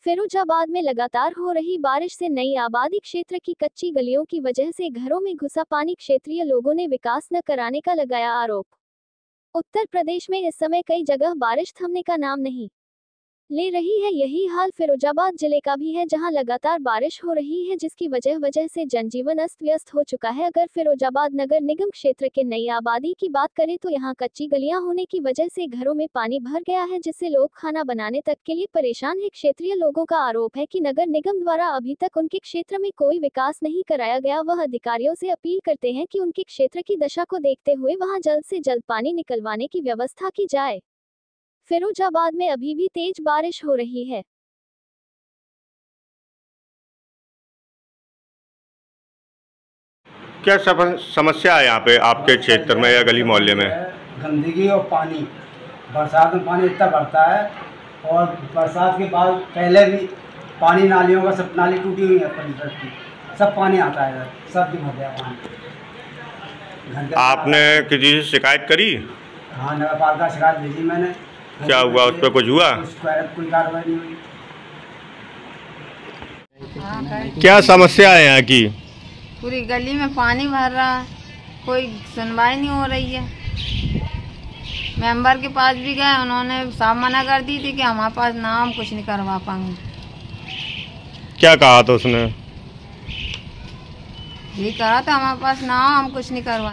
फिरोजाबाद में लगातार हो रही बारिश से नई आबादी क्षेत्र की कच्ची गलियों की वजह से घरों में घुसा पानी क्षेत्रीय लोगों ने विकास न कराने का लगाया आरोप। उत्तर प्रदेश में इस समय कई जगह बारिश थमने का नाम नहीं ले रही है। यही हाल फिरोजाबाद जिले का भी है, जहां लगातार बारिश हो रही है, जिसकी वजह से जनजीवन अस्त व्यस्त हो चुका है। अगर फिरोजाबाद नगर निगम क्षेत्र के नई आबादी की बात करें तो यहां कच्ची गलियां होने की वजह से घरों में पानी भर गया है, जिससे लोग खाना बनाने तक के लिए परेशान है। क्षेत्रीय लोगों का आरोप है कि नगर निगम द्वारा अभी तक उनके क्षेत्र में कोई विकास नहीं कराया गया। वह अधिकारियों से अपील करते हैं कि उनके क्षेत्र की दशा को देखते हुए वहां जल्द से जल्द पानी निकलवाने की व्यवस्था की जाए। फिरोजाबाद में अभी भी तेज बारिश हो रही है। क्या समस्या है यहाँ पे आपके क्षेत्र में या गली मोहल्ले में? गंदगी और पानी, बरसात में पानी इतना बढ़ता है और बरसात के बाद पहले भी पानी, नालियों का सब नाली टूटी हुई है, परिसर की सब पानी आता है, सब दिन हो गया पानी। आपने किसी से शिकायत करी? हाँ, नगर पालिका शिकायत भेजी मैंने। क्या हुआ, उस पर कुछ हुआ? कोई कार्रवाई नहीं हुई। क्या समस्या है यहाँ की? पूरी गली में पानी भर रहा है, कोई सुनवाई नहीं हो रही है। मेंबर के पास भी गए, उन्होंने साफ मना कर दी थी कि हमारे पास ना, हम कुछ नहीं करवा पाएंगे। क्या कहा था उसने? ये कहा था हमारे पास ना, हम कुछ नहीं करवा।